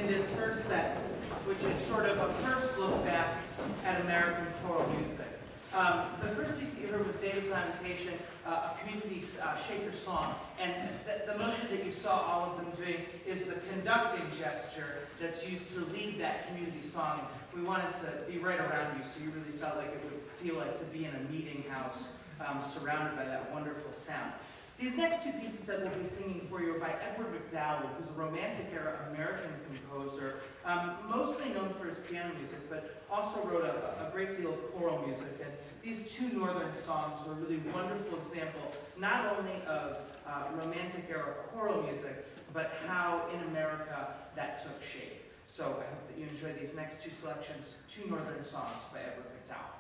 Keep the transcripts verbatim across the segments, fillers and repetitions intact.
this first set, which is sort of a first look back at American choral music. Um, the first piece that you heard was David's Lamentation, uh, a community uh, shaker song. And the, the motion that you saw all of them doing is the conducting gesture that's used to lead that community song. We wanted to be right around you, so you really felt like it would feel like to be in a meeting house um, surrounded by that wonderful sound. These next two pieces that we'll be singing for you are by Edward MacDowell, who's a Romantic-era American composer, um, mostly known for his piano music, but also wrote a, a great deal of choral music. And these two Northern songs are a really wonderful example, not only of uh, Romantic-era choral music, but how in America that took shape. So I hope that you enjoy these next two selections, two Northern songs by Edward MacDowell.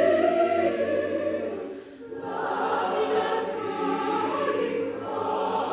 Love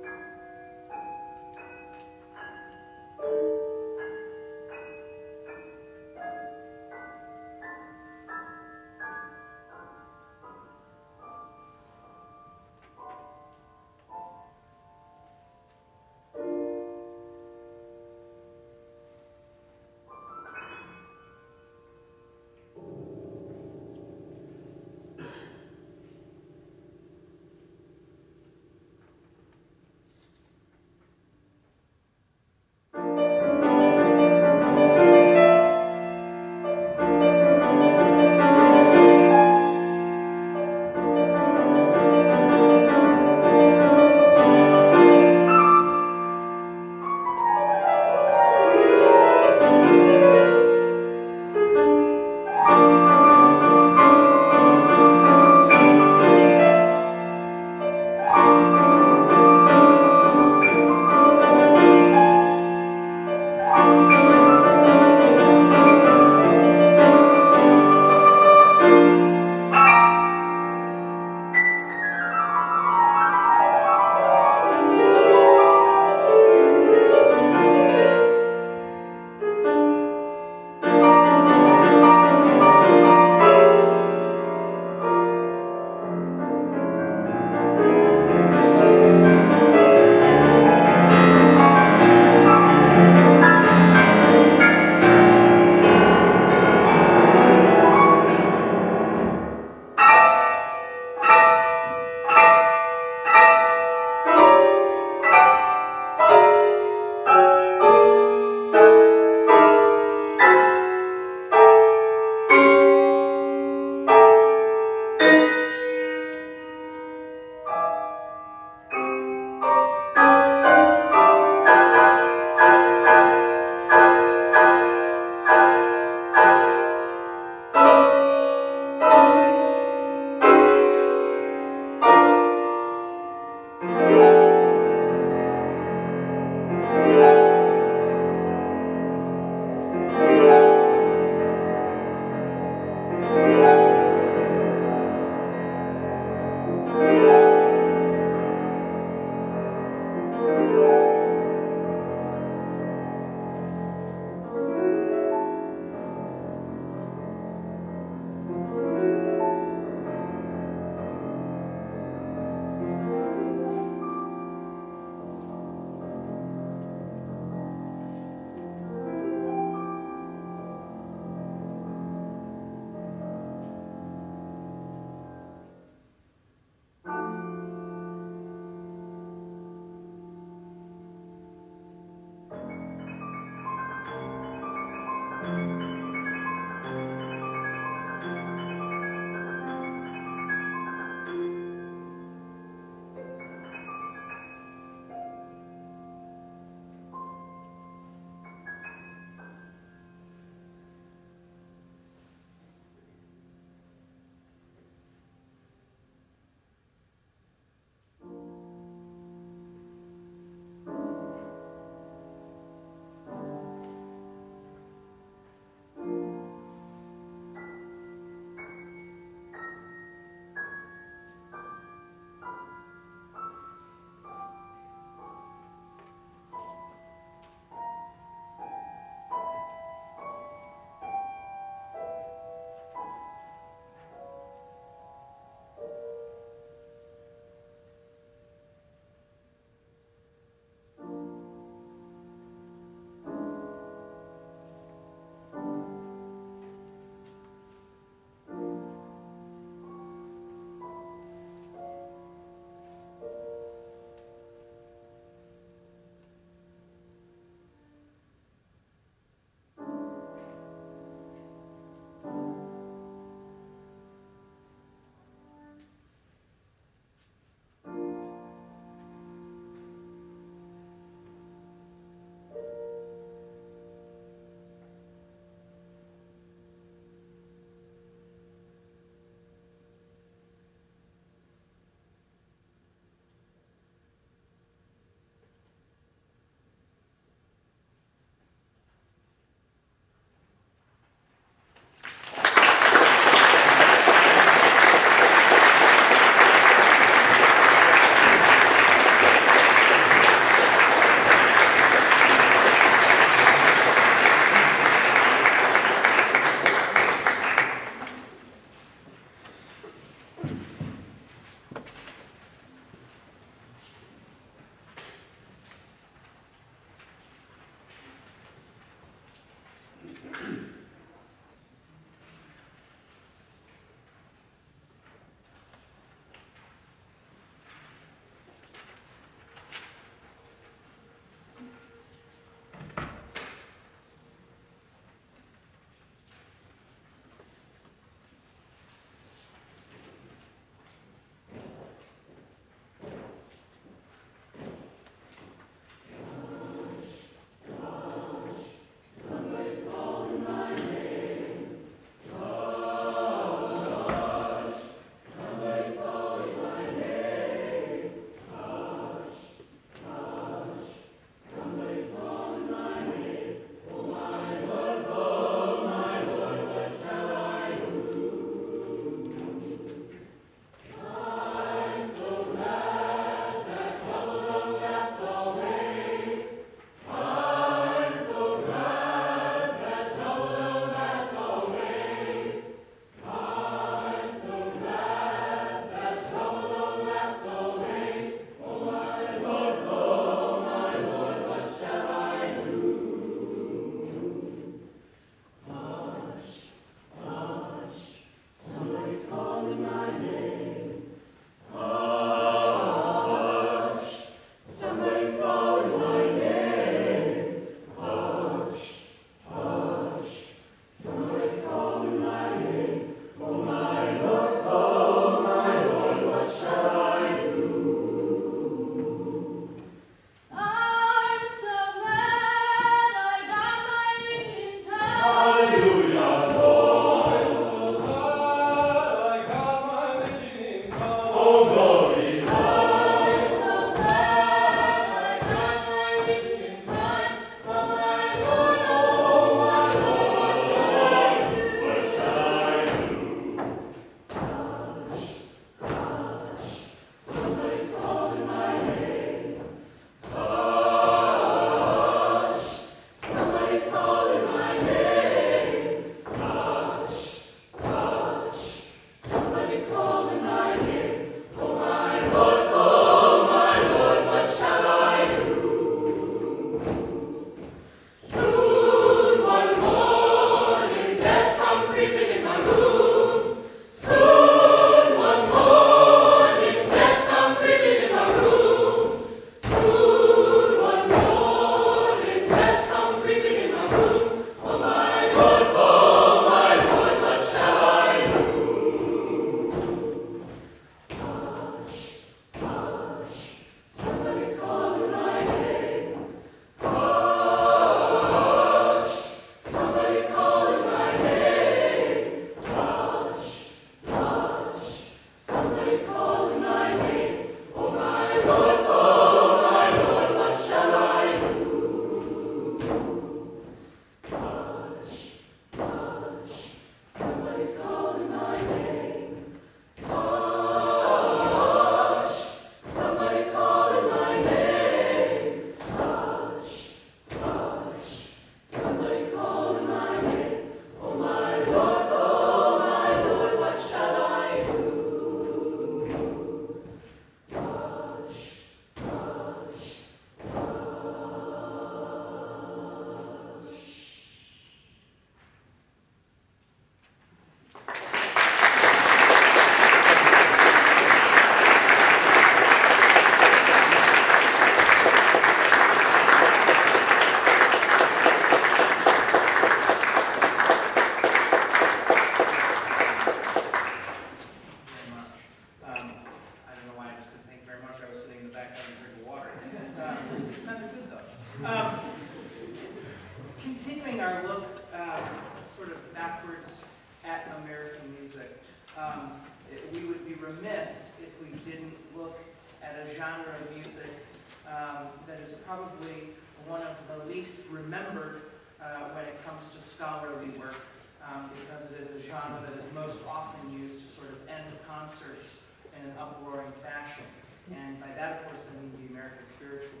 continuing our look uh, sort of backwards at American music, um, it, we would be remiss if we didn't look at a genre of music um, that is probably one of the least remembered uh, when it comes to scholarly work, um, because it is a genre that is most often used to sort of end concerts in an uproaring fashion. And by that, of course, I mean the American spiritual.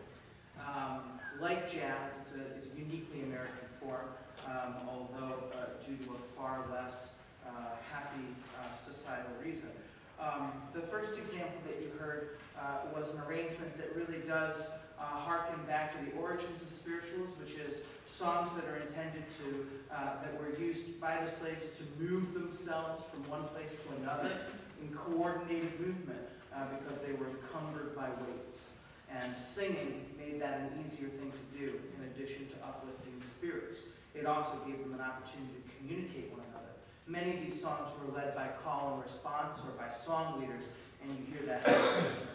Um, like jazz, it's a, it's a uniquely American form, um, although uh, due to a far less uh, happy uh, societal reason. Um, the first example that you heard uh, was an arrangement that really does uh, harken back to the origins of spirituals, which is songs that are intended to, uh, that were used by the slaves to move themselves from one place to another in coordinated movement uh, because they were encumbered by weights. And singing made that an easier thing to do, in addition to uplifting the spirits. It also gave them an opportunity to communicate one another. Many of these songs were led by call and response or by song leaders, and you hear that in the arrangement.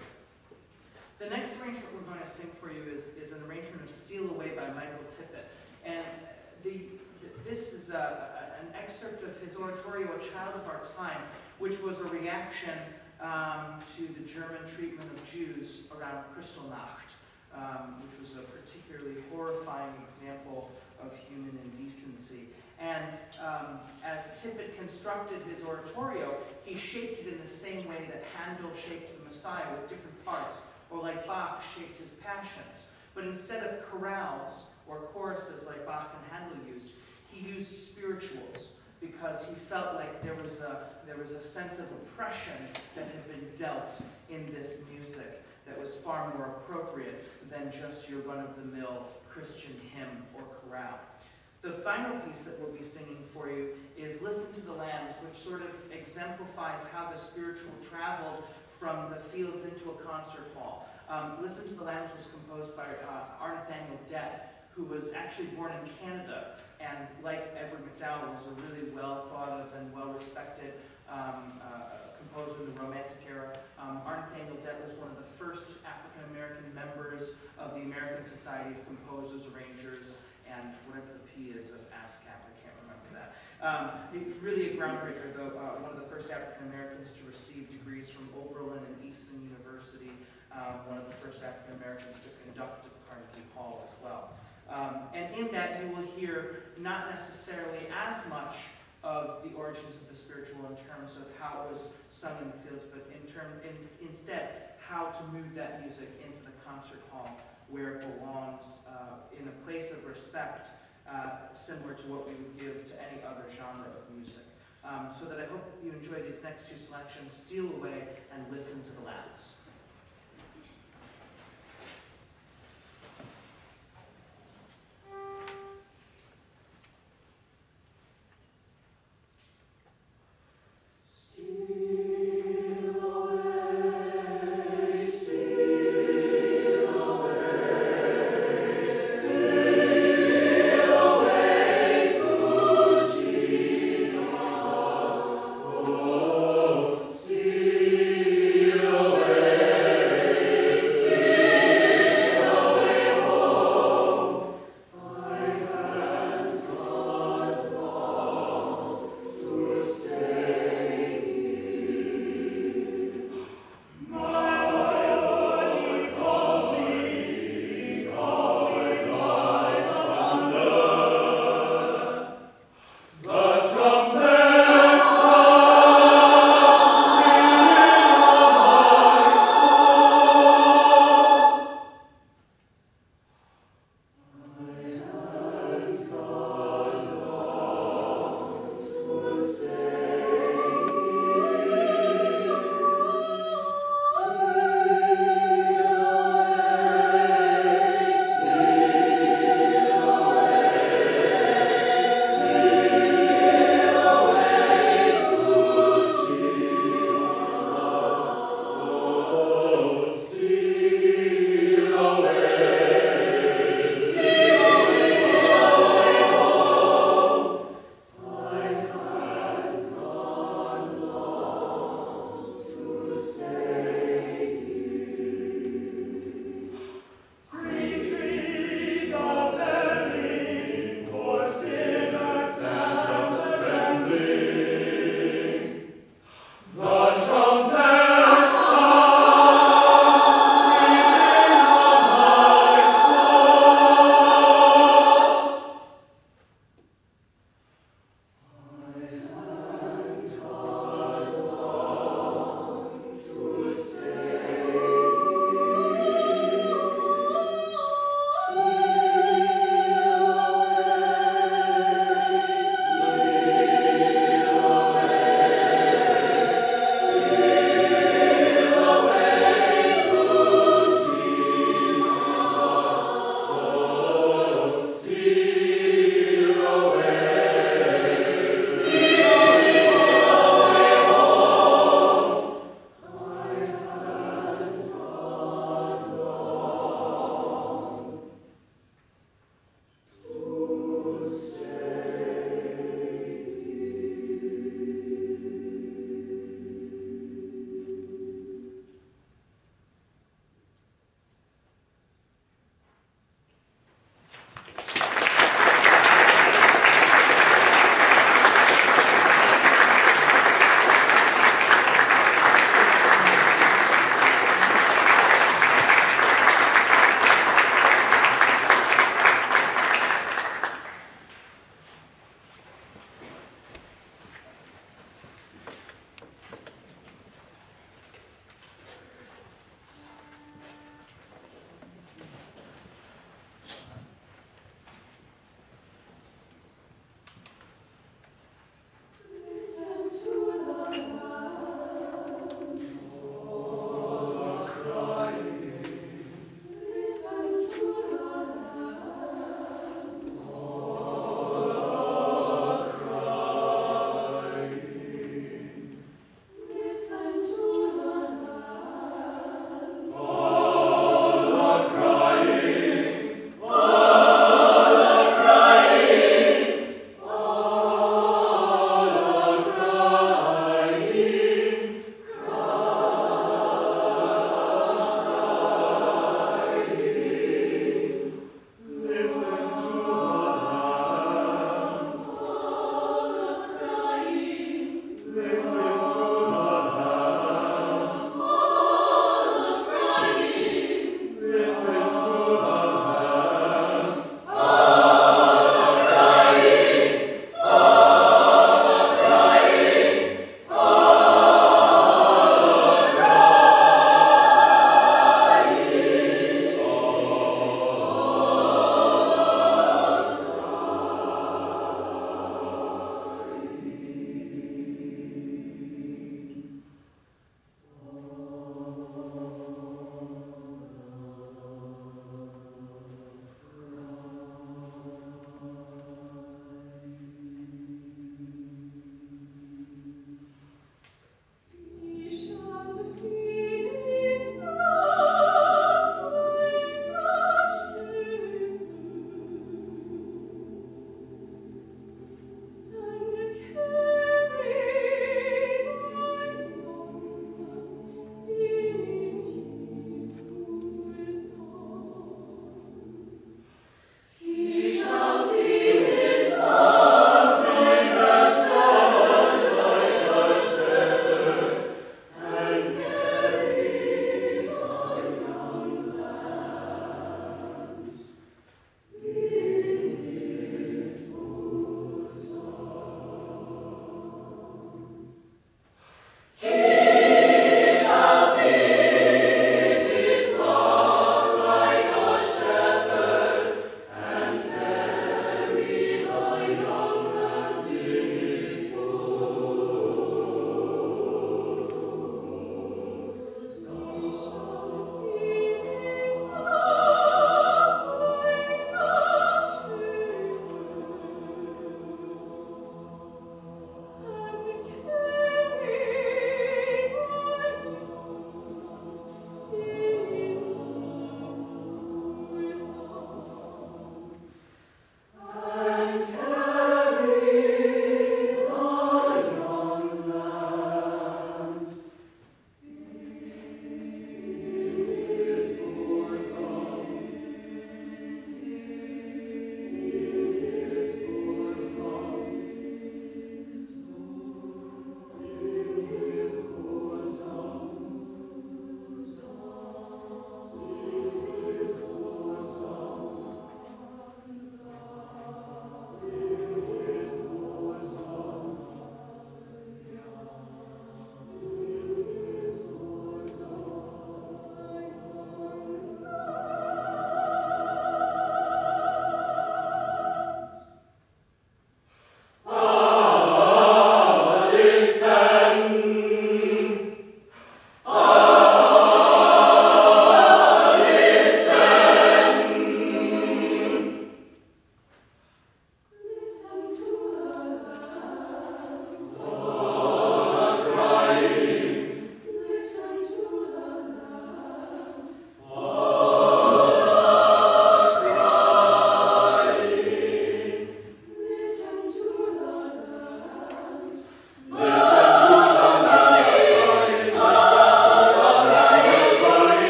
The next arrangement we're going to sing for you is, is an arrangement of Steal Away by Michael Tippett. And the, this is a, a, an excerpt of his oratorio, A Child of Our Time, which was a reaction Um, to the German treatment of Jews around Kristallnacht, um, which was a particularly horrifying example of human indecency. And um, as Tippett constructed his oratorio, he shaped it in the same way that Handel shaped the Messiah with different parts, or like Bach shaped his Passions. But instead of chorales or choruses like Bach and Handel used, he used spirituals, because he felt like there was a there was a sense of oppression that had been dealt in this music that was far more appropriate than just your run-of-the-mill Christian hymn or chorale. The final piece that we'll be singing for you is Listen to the Lambs, which sort of exemplifies how the spiritual traveled from the fields into a concert hall. Um, Listen to the Lambs was composed by uh, R. Nathaniel Dett, who was actually born in Canada, and like Edward MacDowell, was a really well thought of and well-respected um, uh, composer in the Romantic era. Um, R. Nathaniel Dett was one of the first African-American members of the American Society of Composers, Arrangers, and whatever the P is of ASCAP, I can't remember that. Um, really a groundbreaker, though, uh, one of the first African-Americans to receive degrees from Oberlin and first African Americans to conduct at Carnegie Hall as well. Um, and in that you will hear not necessarily as much of the origins of the spiritual in terms of how it was sung in the fields, but in term, in, instead how to move that music into the concert hall where it belongs, uh, in a place of respect, uh, similar to what we would give to any other genre of music. Um, so that I hope you enjoy these next two selections, steal away and listen to the louds. See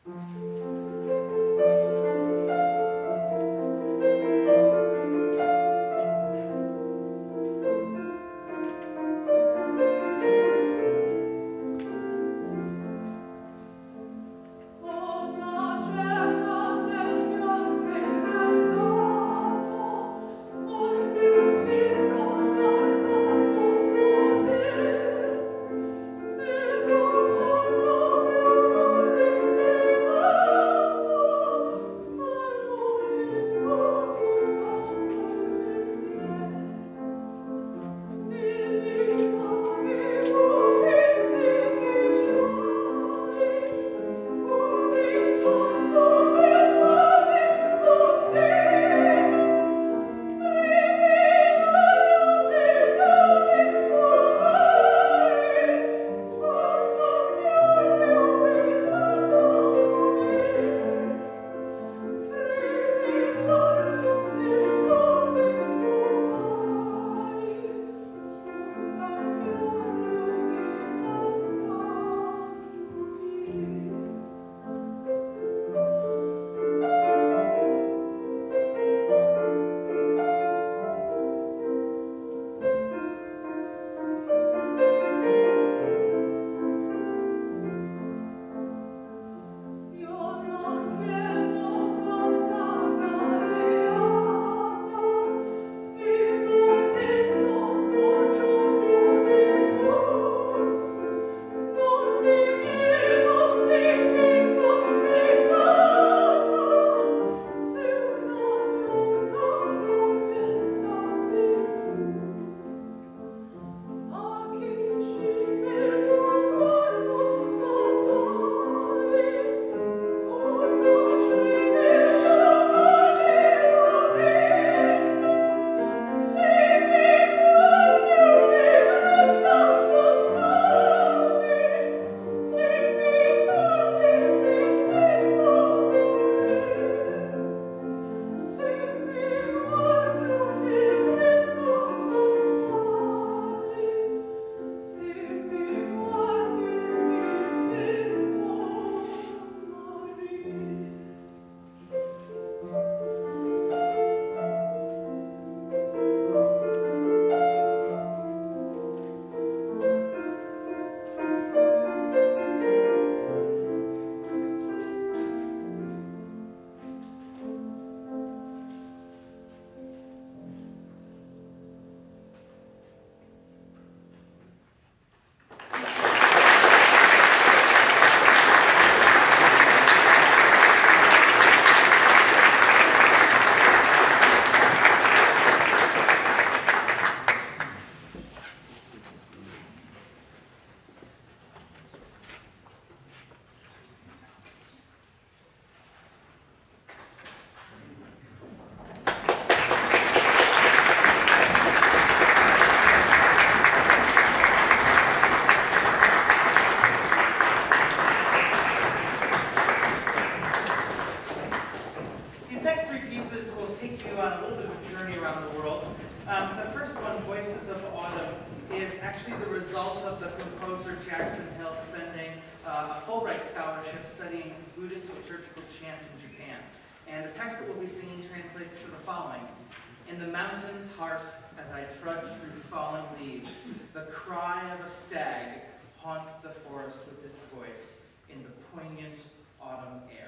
In the mountain's heart, as I trudge through fallen leaves, the cry of a stag haunts the forest with its voice in the poignant autumn air.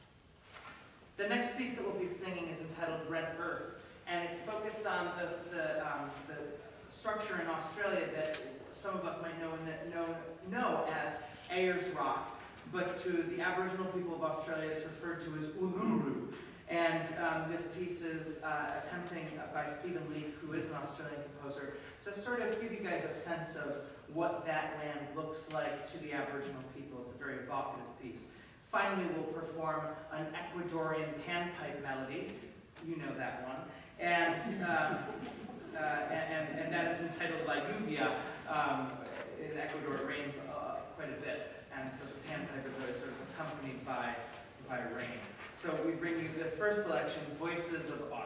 The next piece that we'll be singing is entitled Red Earth, and it's focused on the, the, um, the structure in Australia that some of us might know, and that know, know as Ayers Rock, but to the Aboriginal people of Australia it's referred to as Uluru. And um, this piece is uh, attempting uh, by Stephen Leake, who is an Australian composer, to sort of give you guys a sense of what that land looks like to the Aboriginal people. It's a very evocative piece. Finally, we'll perform an Ecuadorian panpipe melody. You know that one. And, um, uh, and, and, and that is entitled La Lluvia. Um, in Ecuador, it rains uh, quite a bit. And so the panpipe is always sort of accompanied by, by rain. So we bring you this first selection, Voices of Autumn.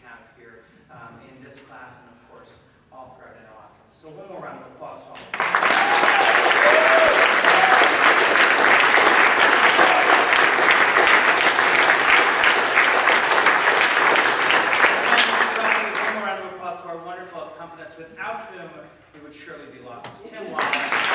have here um, in this class and, of course, all throughout Interlochen. So one more round of applause to all. Without whom it would surely be lost. Tim Wallace.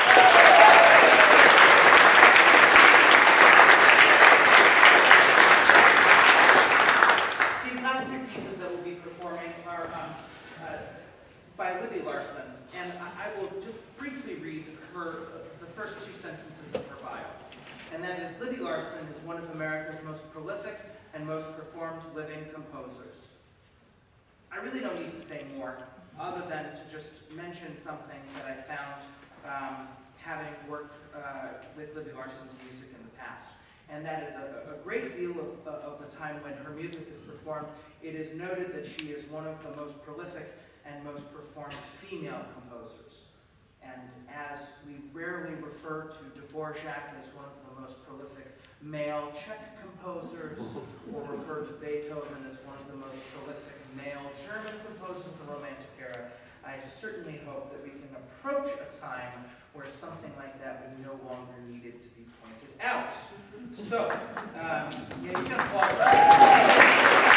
These last three pieces that we'll be performing are um, uh, by Libby Larsen, and I, I will just briefly read her, uh, the first two sentences of her bio. And that is, Libby Larsen is one of America's most prolific and most performed living composers. I really don't need to say more, other than to just mention something that I found um, having worked uh, with Libby Larsen's music in the past. And that is a, a great deal of, of the time when her music is performed, it is noted that she is one of the most prolific and most performed female composers. And as we rarely refer to Dvorak as one of the most prolific male Czech composers, or refer to Beethoven as one of the most prolific male German composers of the Romantic era, I certainly hope that we can approach a time where something like that would no longer needed to be pointed out. So, um, yeah, you can applaud.